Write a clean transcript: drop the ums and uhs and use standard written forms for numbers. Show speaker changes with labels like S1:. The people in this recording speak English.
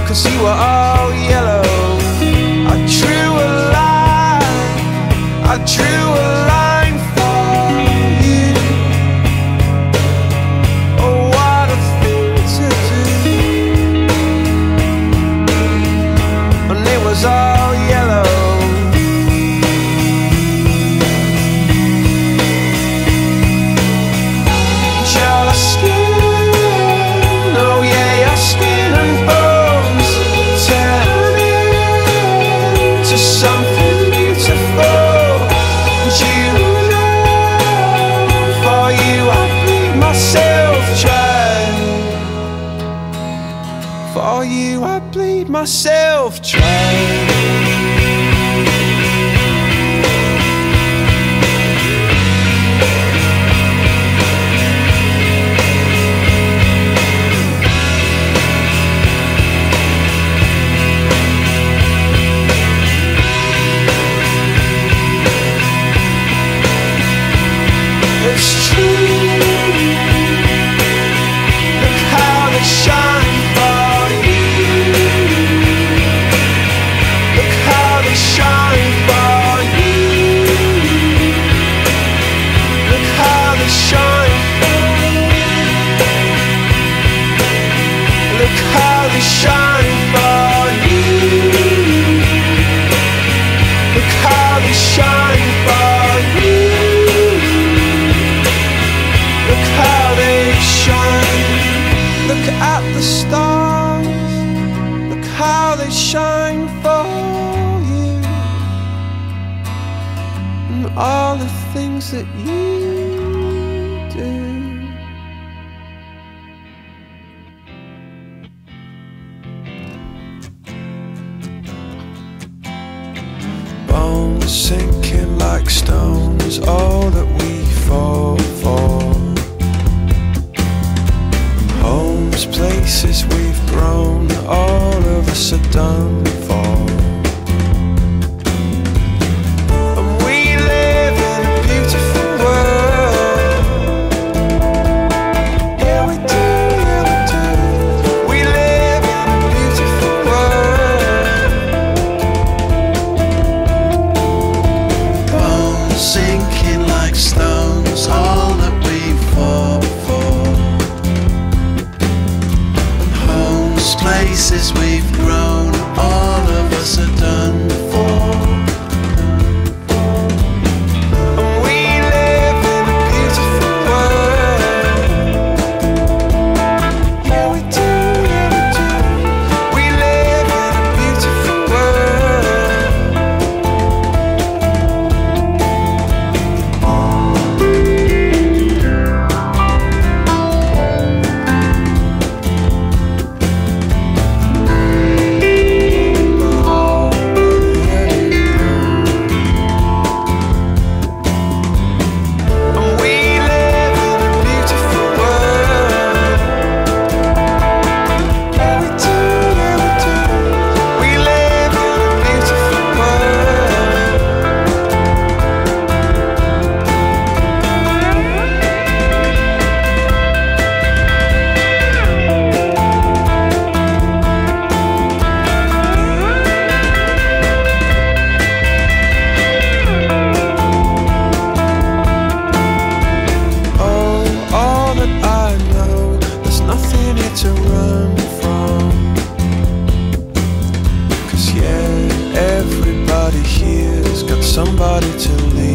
S1: 'cause you were all yellow. I drew a line, I drew a line for you. Oh, what a thing to do. And it was all yellow. Your skin, oh yeah, your skin and bones turn into something beautiful. And you know, for you I bleed myself dry. For you I bleed myself dry. It's true. Look how they shine for you. Look how they shine for you. Look how they shine for you. Look how they shine for you. Look how they shine for you. Look how they shine. Look at the stars. Look how they shine for you. And all the things that you do. Bones sinking like stones, all that we fall for. Homes, places we've grown, all of us are done for. And we live in a beautiful world. Yeah, we do, yeah, we do. We live in a beautiful world.
S2: Bones sinking like stones, all that we fought for. Places we've grown, all of us are done for.
S1: And we live in a beautiful world. Yeah, we do, yeah, we do. We live in a beautiful world. To run from, 'cause yeah, everybody here's got somebody to lean